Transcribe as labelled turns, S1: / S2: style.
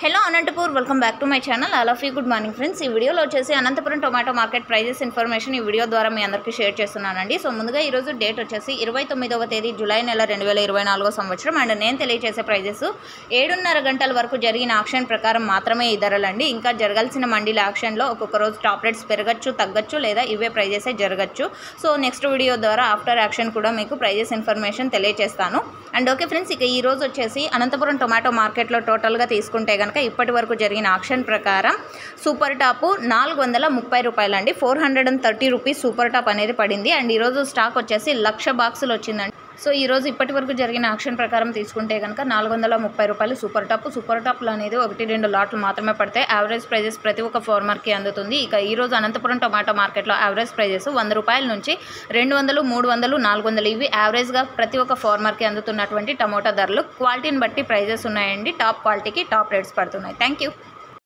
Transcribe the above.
S1: Hello Anantapur welcome back to my channel. All of you good morning friends. ఈ వీడియోలో వచ్చేసి Anantapuram tomato market prices information ఈ video ద్వారా మీ అందరికీ షేర్ చేస్తున్నానండి. సో ముందుగా ఈరోజు డేట్ వచ్చేసి 29వ తేదీ జూలై నెల 2024 సంవత్సరం. అండ్ నేను తెలియజేసే ప్రైజెస్ 7:30 గంటల వరకు జరిగిన ఆక్షన్ ప్రకారం మాత్రమే ఈ ధరలండి. ఇంకా జరగాల్సిన మండీల ఆక్షన్లో ఒక్కొక్క రోజు టాప్ రేట్స్ పెరగచ్చు, తగ్గచ్చు, లేదా ఇవే ప్రైజెసే జరగచ్చు. సో నెక్స్ట్ వీడియో ద్వారా ఆఫ్టర్ యాక్షన్ కూడా మీకు ప్రైజెస్ ఇన్ఫర్మేషన్ తెలియజేస్తాను. అండ్ ఓకే ఫ్రెండ్స్, ఇక ఈ రోజు వచ్చేసి అనంతపురం టొమాటో మార్కెట్లో టోటల్గా తీసుకుంటే కనుక ఇప్పటి వరకు జరిగిన ఆక్షన్ ప్రకారం సూపర్ టాపు 430 రూపాయలండి. 430 రూపీస్ సూపర్ టాప్ అనేది పడింది. అండ్ ఈరోజు స్టాక్ వచ్చేసి 1,00,000 బాక్సులు వచ్చిందండి. సో ఈరోజు ఇప్పటి వరకు జరిగిన ఆక్షన్ ప్రకారం తీసుకుంటే కనుక 430 రూపాయలు సూపర్ టాప్. సూపర్ టాప్లు అనేది 1-2 లాట్లు మాత్రమే పడతాయి. యావరేజ్ ప్రైజెస్ ప్రతి ఒక్క ఫార్మర్కి అందుతుంది. ఇక ఈరోజు అనంతపురం టొమాటో మార్కెట్లో యావరేజ్ ప్రైజెస్ 100 రూపాయల నుంచి 200, 300, 400 ఇవి యావరేజ్గా ప్రతి ఒక్క ఫార్మర్కి అందుతున్నటువంటి టమోటా ధరలు. క్వాలిటీని బట్టి ప్రైజెస్ ఉన్నాయండి. టాప్ క్వాలిటీకి టాప్ రేట్స్ పడుతున్నాయి. Thank you.